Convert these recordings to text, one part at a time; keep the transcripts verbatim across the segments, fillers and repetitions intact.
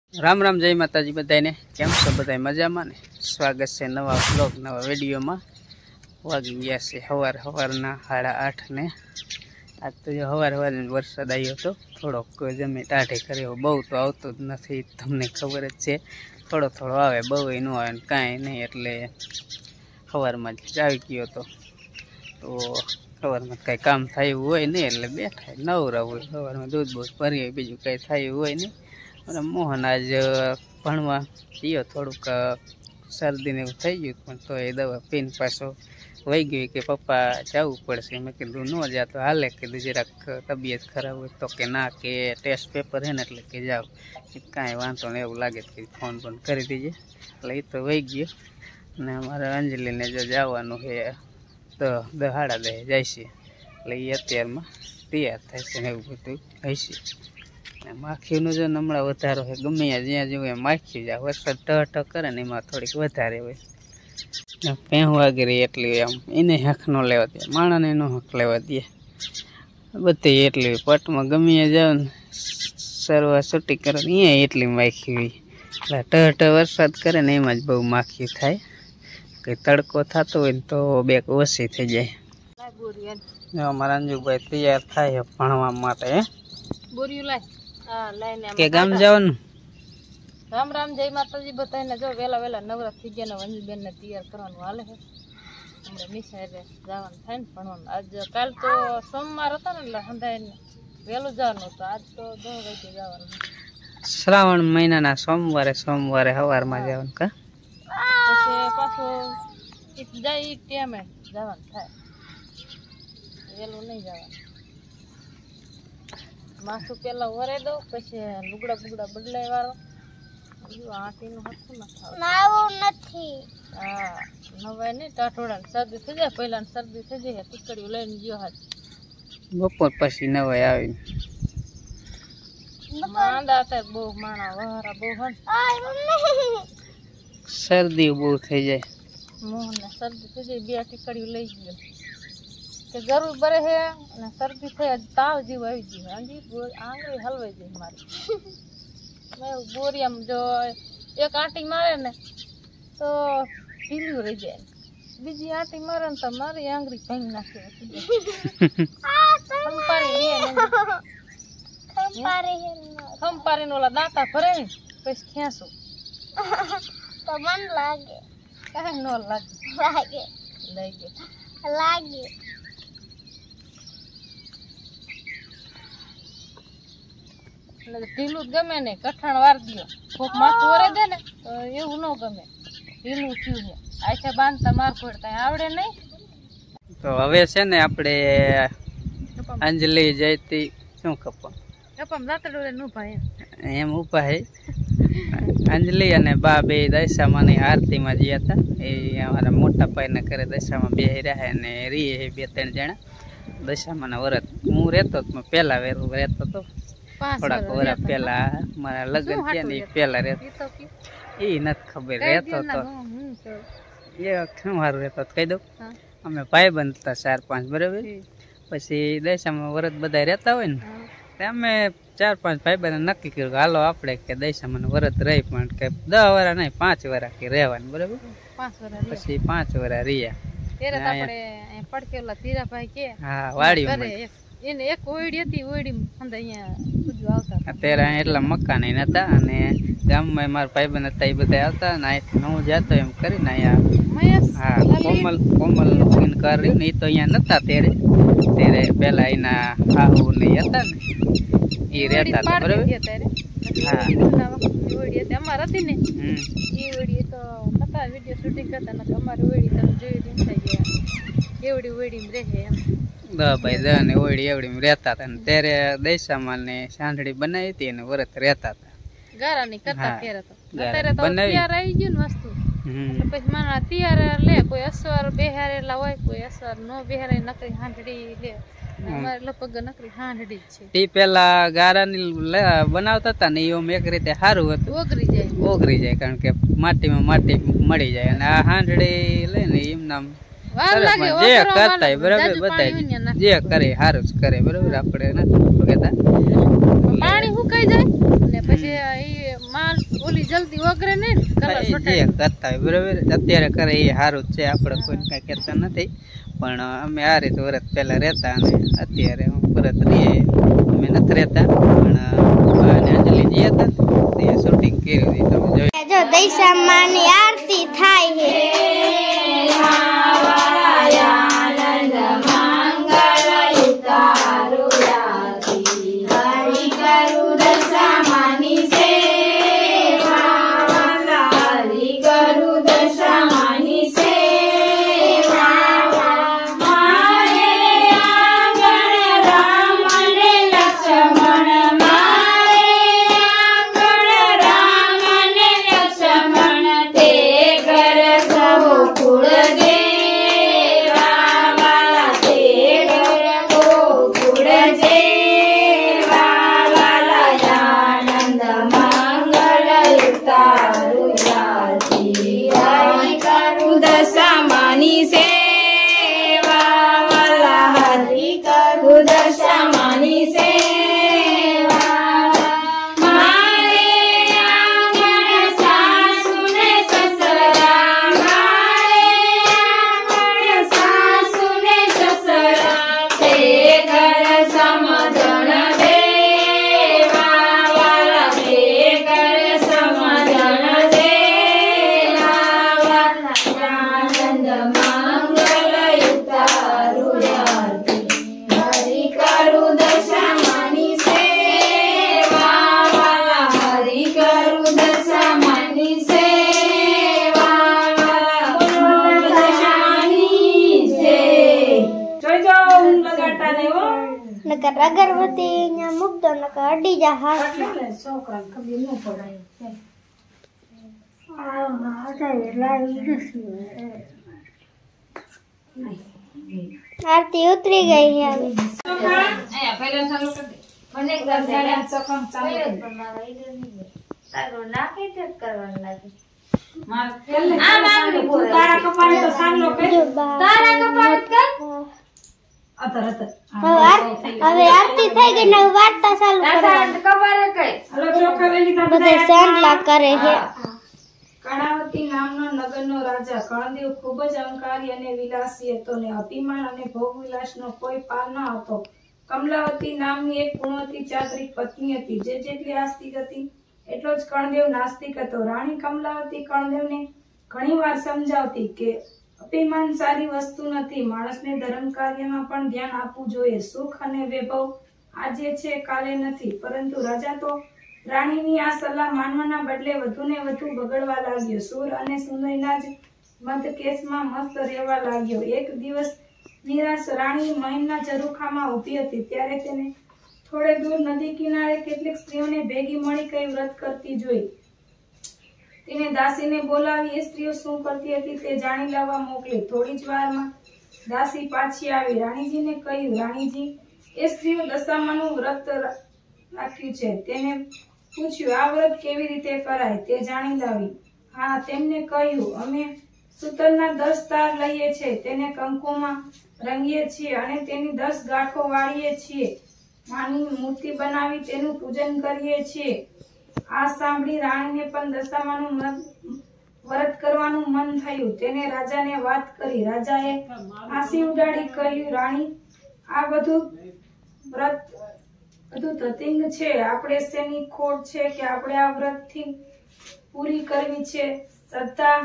राम राम जय माताजी बधाने केम छो बधाय मजामां ने स्वागत है नवा ब्लॉग नवा विडियो में। वागी गया से हवार हवारना साढ़ा आठ ने आज तो जो हवार हवार वरसाद आव्यो तो थोड़ोक जमी टाढे कर्यो। बहु तो आवतो ज नथी, तमने खबर ज छे। थोड़ो थोड़ो आवे, बहु न आवे कांई नहीं, एटले हवारमां ज આવી ગયો तो तो हवारमां कांई काम थयुं होय नहीं एटले बेठा नवरा होय। हवारमां दूध बूध भरीए, बीजुं कांई थयुं होय नहीं। અને મોહન આજ ભણવા ગયો, થોડુંક શરદી ને એવું થઈ ગયું, પણ તો એ દવા પીને પાછો વહી ગયો કે પપ્પા જવું પડશે। મેં કીધું ન જાતો હાલે, કીધું જરાક તબિયત ખરાબ હોય તો કે ના કે ટેસ્ટ પેપર હે ને એટલે કે જાઓ, કાંઈ વાંધો ને એવું લાગે કે ફોન ફોન કરી દીજે। એટલે એ તો વહી ગયો ને અમારે અંજલીને જો જવાનું છે તો દહાડા દે જાય છે, એટલે એ અત્યારમાં તૈયાર થાય છે ને એવું બધું હશે। माखी जो हमणां वधारो है, गमे ज्यां जोईए माखी जाए। वरसाद ठ ठ करे ने एमां थोड़ीक वधारे होय। पेहू वागी रही एटली आम एने हक न लेवा दे, माणसने नो हक लेवा दे। बधी एटली पटमां गमे जाओ ने सरवा छूटी करे अहींया एटली माखी होय। એટલે ठ ठ वरसाद करे ने एमां ज बहु माखी थाय। के तड़को थतो होय तो बेक ओછી થઈ જાય। જો અમારા અંજુભાઈ તૈયાર થાય ભણવા માટે। बोरियो लाय हां लाईने के गाम जवानुं। राम राम जय माताजी बताईने जो वेला वेला नवरा थी गया ने वंजी बेन ने तैयार करवानुं हाले है। हमरे मिसारे जवान थाय ने भणवानुं। आज काल तो सोमवार हतो ने એટલે હંધાઈને વેલું જવાનું તો આજ તો દસ વાગે જવાનું। श्रावण महीनाना सोमवारे सोमवारे हवारमां जवानुं का પછી પાછો એક જાય એક ટાઈમે જવાનું થાય, વેલું નહીં જવાનું। मासू पेला वरे दो पछी लुगड़ा बुगड़ा बदलाय वारो यो आटीनु हथुं न थाव नावो नथी। हां नवाय ने टाटोड़ा सर्दी थई जाय, पहिला सर्दी थई जाय टिकड़ियो लईने गयो हाथ बपोर पछी नवाय आवी मांदा ते बो माणा वहरा बो हन सर्दी बो थई जाय। मोहन ने सर्दी थई जाय, बे टिकड़ियो लई गयो के जरूर बरे है ने सर्दी थे ताव जीव आई जी आंजी आंगળી हलवाई जाय मारी। मैं बोरिया में जो एक आटी मारे ने तो ढीली रही जाए, बीजी आटी मारे ने तो मारी आंगળી भांग नाखे। खंपारी लिए खंपारी खंपारी नो ला दांता भरे पछी खेसो तो मन लागे काहे नो लागे लागे लागे लागे ढीलू गमे ने कठण वार दियो कोक माथुं वरे दे ने तो एवुं न गमे। ढीलू थयुं है आछा बांधता मार पड़ता आवड़े नहीं। तो हवे छे ने आपणे अंजलि जयती शुं कपम कपम जातडो रे नु भाई एम उपा है। अंजलि अने बा बे दशामानी आरती में गया था। ए अमारा मोटा भाई ने करे दशामां बेही रह्या है ने रीए है बे त्रण जणा दशामाना व्रत। हूँ रहतो तो पहेला वेरो रहतो तो थोड़ा वरा पहला मारा लगन थया ने पहला रहतो ई नत खबर रहतो तो ये क्यों हारू रहतो कही दो। अमे भाई बनता चार पांच बराबर, पछी दशामां व्रत बधाय रहता होय ने ते अमे चार पांच भाई बने नक्की कर्युं हालो आपणे के दशामां व्रत रही, पण के दस वरा नहीं पांच वरा के रहेवानुं बराबर। पांच वरा पछी पांच वरा रिया तेरे तो आपणे पड़केला तीरा भाई के हां वाड़ी એને એક ઓયડી હતી, ઓયડી અંદર અહીંયા બધું આવતા અત્યારે એટલા મકાન નતા અને ગામમાં મારા ભાઈબંધ હતા એ બધા આવતા ને અહીંથી હું જતો એમ કરીને અહીંયા મહેશ હા કોમલ કોમલ લગ્ન કર્યું ને એ તો અહીંયા નતા ત્યારે ત્યારે પહેલા એના હાહુ ને હતા ને એ રહેતા હતા બરાબર। હા ઓયડી હતી અમાર હતી ને એ ઓયડી તો હતા વિડિયો શૂટિંગ કરતા ને અમારી ઓયડી તમે જોઈ દીન થઈ ગયા એવડી ઓયડી में રહે એમ दस बाई दस ने ओड़ी एवड़ी में रहता था। तेरे दशामां ने सांढड़ी बनाई थी ने व्रत रहता था गारा नहीं करता तेरे तो तेरे तो तैयार आई गयो ने वस्तु तो પછી માણા તૈયાર લે કોઈ અસર બેહારેલા હોય કોઈ અસર નો બેહારે નકરી હાંડડી લે અમારે લગભગ નકરી હાંડડી છે। તી પેલા ગારાની બનાવતા હતા ને એમ એક રીતે સારું હતું, ઓગરી જાય ઓગરી જાય કારણ કે માટીમાં માટી મળી જાય અને આ હાંડડી લઈને એમ નામ जे करता है बराबर बताय जे करे हारू ज करे बराबर। आपणे नथी कहेता पाणी हुकाई जाय ने પછી ઈ માલ ઓલી જલ્દી વગરે નહીં ને કલર જે છોટાય કરતા હોય બરાબર અત્યારે કરે એ સારું જ છે, આપણે કોઈ કાંઈ કહેતા નથી. પણ અમે આ રીતે વ્રત પહેલા રહેતા અને અત્યારે વ્રત રહીએ અમે નથી રહેતા. પણ અંજલિ જે હતા ને તે શૂટિંગ કર્યું હતું તમે જોયું. જો દૈસામાની આરતી થાય છે. અગરબત્તી અહીંયા મૂકતો નકર અડી જા હાથમાં. છોકરા ખબર ન પડાય આરતી ઉતરી ગઈ છે હવે. હવે આરતી થઈ ગઈ ને વાર્તા ચાલુ બધા સાંડલા કરે છે. કર્ણાવતી નામના નગરનો રાજા કર્ણદેવ ખૂબ જ અહંકારી અને વિલાસી હતો ને અભિમાન અને ભોગવિલાસનો કોઈ પાર ન હતો. કમલાવતી નામની એક ગુણવતી ચારિત્રિક પત્ની હતી, જે જેટલી આસ્તિક હતી એટલો જ કર્ણદેવ નાસ્તિક હતો. રાણી કમલાવતી કર્ણદેવને ઘણીવાર સમજાવતી કે અભિમાન સારી વસ્તુ નથી, માણસને ધર્મ કાર્યમાં પણ ધ્યાન આપવું જોઈએ. સુખ અને વૈભવ આજે છે કાલે નથી. પરંતુ રાજા તો રાણીની આ સલાહ માનવાના બદલે વધુ ને વધુ બગડવા લાગ્યો. સુર અને સુંદરીના જ મધકેશમાં મસ્ત રહેવા લાગ્યો. એક દિવસ નિરાશ રાણી મહેલના ઝરૂખામાં ઊભી હતી, ત્યારે તેને થોડે દૂર નદી કિનારે કેટલીક સ્ત્રીઓને ભેગી મળી કઈ વ્રત કરતી જોઈ. તેને દાસીને બોલાવી એ સ્ત્રીઓ શું કરતી હતી તે જાણી લાવવા મોકલી. થોડી જ વારમાં દાસી પાછી આવી રાણીજીને કહ્યું, રાણીજી, એ સ્ત્રીઓ દશામાનું વ્રત રાખ્યું છે. તેને પૂછ્યું, આ વ્રત કેવી રીતે કરાય તે જાણી લાવી. હા, તેમને કહ્યું, અમે સૂતરના દસ તાર લઈએ છીએ, તેને કંકુમાં રંગીએ છીએ અને તેની દસ ગાંઠો વાળીએ છીએ. માની મૂર્તિ બનાવી તેનું પૂજન કરીએ છીએ. આ સાંભળી રાણીને પણ દશામાનું વ્રત કરવાનું મન થયું. તેને રાજાને વાત કરી. રાજાએ હાંસી ઉડાડી કહ્યું, રાણી, આ બધું વ્રત બધું તતિંગ છે. આપણે શેની ખોટ છે કે આપણે આ વ્રતથી પૂરી કરવી છે શ્રદ્ધા.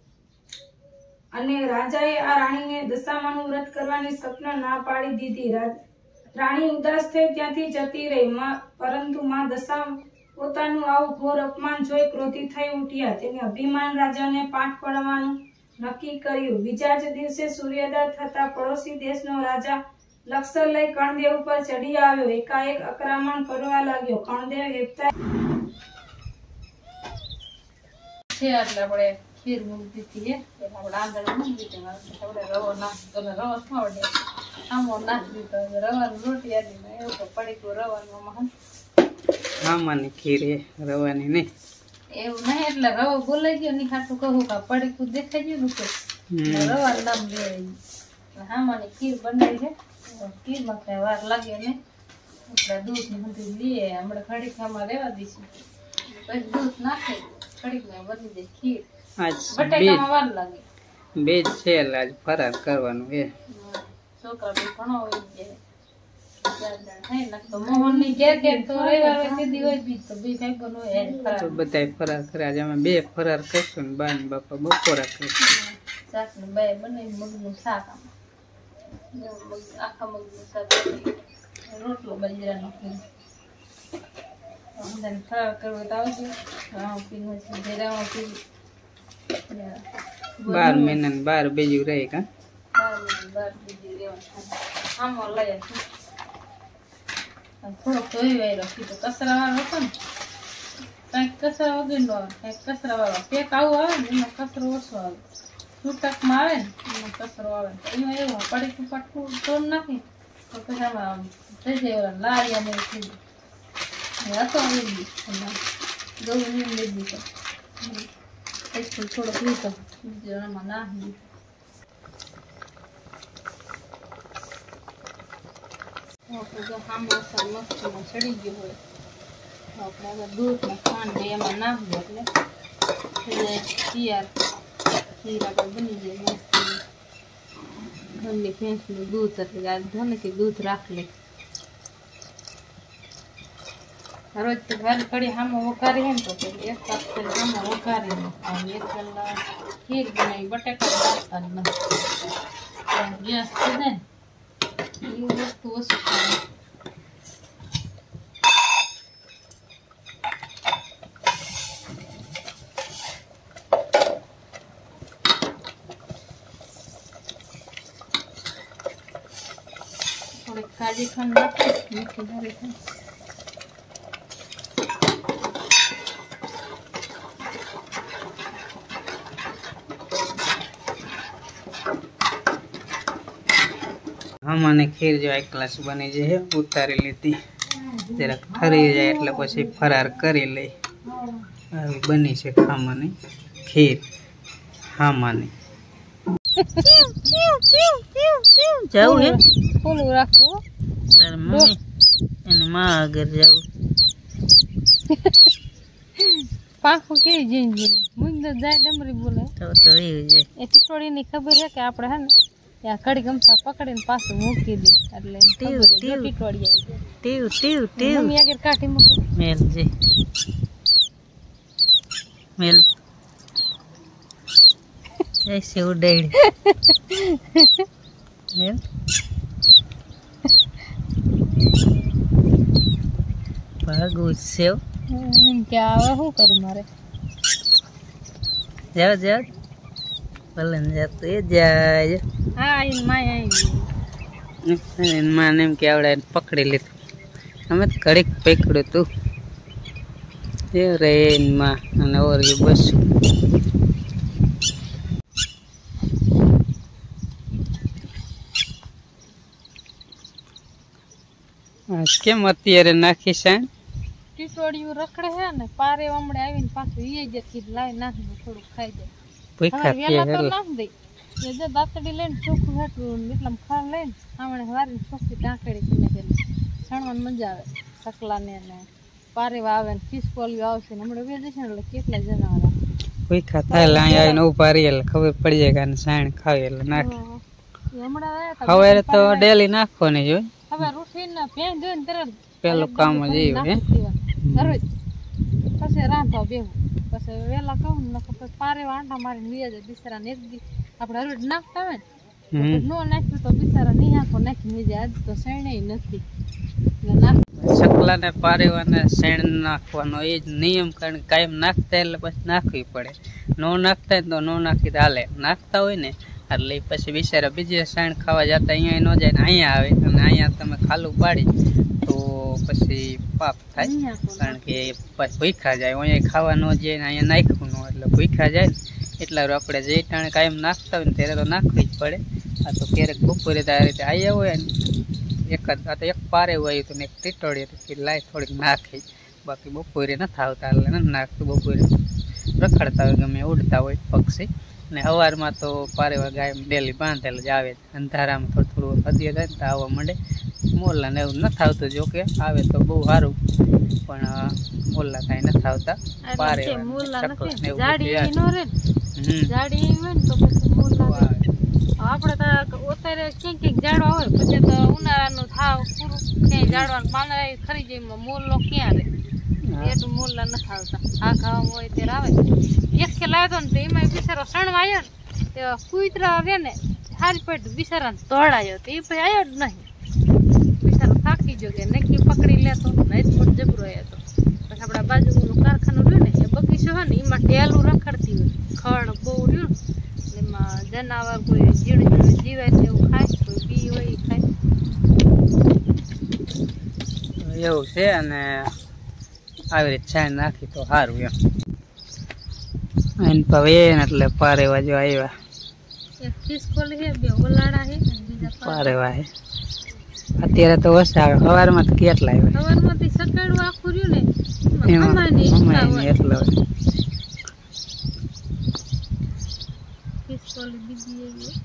અને રાજાએ આ રાણીને દશામાનું વ્રત કરવાની સપના ના પાડી દીધી. રાણી ઉદાસ થઈ ત્યાંથી જતી રહી. પરંતુ માં દશા પોતાનું આવું ઘોર અપમાન જોઈ ક્રોધિત થઈ ઉઠ્યા. તેને અભિમાન રાજાને પાઠ પડવાનું નક્કી કર્યું. બીજા જ દિવસે સૂર્યોદય થતા પડોશી દેશનો રાજા લશ્કર લઈ કર્ણદેવ ઉપર ચડી આવ્યો. એકાએક આક્રમણ કરવા લાગ્યો. કર્ણદેવ એકતા છે એટલે આપણે ખીર મૂકી દીધી છે. આપણે આંધળ મૂકી દીધી. આપણે રવો નાખી રવો ખાવડે આમો નાખી દીધો. રવાનું રોટી આદિમાં એવું તો પડી ગયું રવાનું. આમાંની ખીર એ રવાની નહીં એવું નહીં એટલે રવો બોલાઈ ગયો ની ખાટું કહું કા પડીકું દેખાઈ ગયું કે રવાનું નામ લેવાય. આમાંની ખીર બનાવી છે. ખીરમાં કઈ વાર લાગે ને એટલે દૂધ બધું લઈએ હમણાં ઘડી ખામાં રહેવા દઈશું. પછી દૂધ નાખે કડીકમાં બની જાય ખીર. આજ બટેકામાં વાર લાગે. બેજ છે એટલે આજ ફરાર કરવાનું એ છોકરા બી ઘણો હોય જાય. ચાર જણ થાય ને તો મોહનની ઘેર ઘેર તો રવિવાર હોય તે દી હોય બી તો બી કઈ પણ હોય એને તો ફરાર. બધાય ફરાર કરે. આજે અમે બે ફરાર કરશું ને બા ને બાપા બપોરા કરશું. શાકનું બે બનાવી મગનું શાક આમાં. મગ આખા મગનું શાક રોટલો બાજરાનો કર્યો. અંદાને ફરાર કરવો તો આવજો. રાવ પીવું છે જે રાવ પીવું. બાર મહિના ને બાર બીજું રહે કા આમાં લઈ થોડોક ધોઈ વાયરો કીધું કચરા વાળો હતો ને કઈક કચરા વગરનો આવે કઈક કચરા વાળો પેક આવું આવે ને એમાં કચરો ઓછો આવે છૂટકમાં આવે ને એમાં કચરો આવે એમાં એવું પડી પટકું તોડ નાખી તો પછી આમાં થઈ જાય લારિયા ને થઈ જાય હતો આવી ગયું નીમ લઈ દીધો થોડોક લીધો આમાં નાખી આપણે જો સામોસા મસ્તીમાં ચડી ગયો હોય આપણે હવે દૂધમાં ખાંડ ને એમાં નાખવું એટલે થઈ જાય તૈયાર ખીર આપણે બની જાય મસ્તી ઘરની ભેંસનું દૂધ એટલે આ ધને કે દૂધ રાખ લે રોજ તો વારી કડી સામો વઘારી ને તો પછી એક કપ તેલ સામો વઘારી નાખવાનું એક કલાક ખીર બનાવી બટેકા નાખતા નથી ગેસ થઈ જાય એ વસ્તુ ઓછી ખાય થોડીક કાજી ખાંડ નાખી મીઠી ધારી ખાંડ આમાં ખીર જો એક ગ્લાસ બની જાય ઉતારી લીધી જરાક ઠરી જાય એટલે પછી ફરાર કરી લઈ આવી બની છે ખામાની ખીર ખામાની જાવું હે ખુલ્લું રાખવું તાર મમ્મી એને માં આગળ જાવું પાખું કેવી જઈને જઈને મુંદર જાય ડમરી બોલે તો તો એવું જાય એ ટીટોડીની ખબર છે કે આપણે હે ને ત્યાં કડી ગમછા પકડીને પાછું મૂકી દે એટલે ટીટોડી આવી જાય ટીવ ટીવ ટીવ મમ્મી આગળ કાઢી મૂકો મેલ જે મેલ ऐसे उड़ाई भागो सेव क्या आवे हूँ करूँ मारे जाओ जाओ पलन जाते जाए हाँ इन माय इन माने में क्या उड़ा पकड़े ले हमें कड़क पकड़ो तू ये रे इन माँ अने और ये बस કેમ અત્યારે નાખી છે ટીટોડીયું રખડે છે ને પારે હમણે આવીને પાછું ઈ જ કીધ લાઈ નાખી થોડુંક ખાઈ જાય ભૂખા વેલા તો નાખ દે એ જે દાતડી લઈને ચોખ્ખું હેઠું એટલામ ખાણ લઈને આમણે વારીને ચોખ્ખી ટાંકડી કરીને દે છણવાની મજા આવે સકલાને ને પારેવા આવે ને ફિસકોલિયો આવશે ને હમણે વેજે છે એટલે કેટલા જનાવર ભૂખા થાય એટલે અહીંયા આવીને ઉભા રહી એટલે ખબર પડી જાય કે સાણ ખાવી એટલે નાખી હમણાં હવે તો ડેલી નાખવાની જોઈ હવે રૂઠીને ભેં જોઈને તરત પેલું કામ જ એવું હે દરરોજ પછી રાંધવા બેવું પછી વેલા કહું ને પછી પારે આંટા મારીને વીએ જાય બિચારાને એક દી આપણે હરવેજ નાખતા હોય ને નો નાખ્યું તો બિચારા નહીં આખો નાખી વીજે આજ તો શેણે નથી એટલે નાખ સકલાને પારેવાને શેણ નાખવાનો એ જ નિયમ કારણ કે કાયમ નાખતા એટલે પછી નાખવી પડે નો નાખતા તો નો નાખી તો હાલે નાખતા હોય ને એટલે પછી બિચારા બીજે શેણ ખાવા જતા અહીંયા ન જાય ને અહીંયા આવે અને અહીંયા તમે ખાલું પાડી તો પછી પાપ થાય કારણ કે ભૂખા જાય અહીંયા ખાવા ન જાય ને અહીંયા નાખ્યું ન એટલે ભૂખા જાય ને એટલા આપણે જે ટાણે કાયમ નાખતા હોય ને ત્યારે તો નાખવી જ પડે આ તો ક્યારેક બપોરે તો આ રીતે આવ્યા હોય ને એક જ આ તો એક પારે હોય તો ને એક ટીટોડી હતી લાઈ થોડીક નાખી બાકી બપોરે નથી આવતા એટલે નથી નાખતું બપોરે રખડતા હોય ગમે ઉડતા હોય પક્ષી ને સવારમાં તો પારેવા ગાય ડેલી બાંધેલ જ આવે અંધારામાં થોડું થોડું હદીએ જાય ને તો આવવા માંડે મોરલા ને એવું નથી આવતું, જો કે આવે તો બહુ સારું, પણ મોરલા કાંઈ નથી આવતા. પારે જાડી એવી નો રે, જાડી એવી હોય ને તો પછી મોરલા આપણે તો અત્યારે ક્યાંક ક્યાંક ઝાડવા હોય, પછી તો ઉનાળાનું થાવ પૂરું ક્યાંય ઝાડવાનું પાના ખરી જાય, મોરલો ક્યાં રે? એટલું મોરલા નથી આવતા. આ ખાવામાં હોય ત્યારે આવે. એક કે લાવ્યો ને તો એમાં બિચારો સણવા આવ્યો ને તે કુતરા આવે ને સારી પેટ બિચારાને તોડાયો તો એ પછી આવ્યો જ નહીં. બિચારો થાકી ગયો કે નક્કી પકડી લેતો, નહીં તો જબરો આવ્યો હતો. પછી આપણા બાજુનું કારખાનું રહ્યું ને એ બગીચો હોય ને એમાં ટેલું રખડતી હોય, ખડ બહુ રહ્યું ને એમાં જનાવર કોઈ ઝીણું ઝીણું જીવાય તો એવું ખાય, કોઈ બી હોય એ ખાય એવું છે. અને આવી રીતે છાણ નાખી તો સારું એમ. એને હવે એટલે પારેવા જો આવ્યા, એક ખિસકોલી છે, બે ઓલાડા છે, બીજા પારેવા છે. અત્યારે તો ઓછા આવે, સવારમાં તો કેટલા આવ્યા? સવારમાંથી સકાળું આખું રહ્યું ને એમાં એમાં એટલા હોય. ખિસકોલી બીજી એવી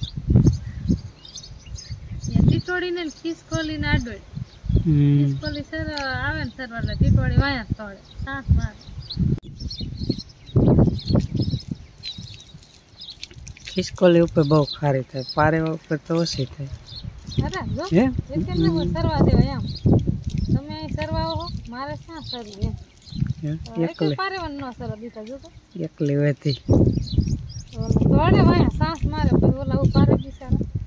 ટીટોડી ને ખિસકોલી ને આડોળ. ખિસકોલી સર આવે ને સર એટલે ટીટોડી વાયા તોડે સાત વાર. ખિસકોલી ઉપર બહુ ખારી થાય, પારેવા ઉપર તો ઓછી થાય. અરે જો હે એટલે ને સરવા દેવાય એમ. તમે અહીં સરવા હો, મારે ક્યાં સરવું એમ. એકલી પારેવાનું ન સરવા દીધા જો તો એકલી વધી તોડે વાયા સાસ મારે પછી ઓલા ઉપારે બિચારા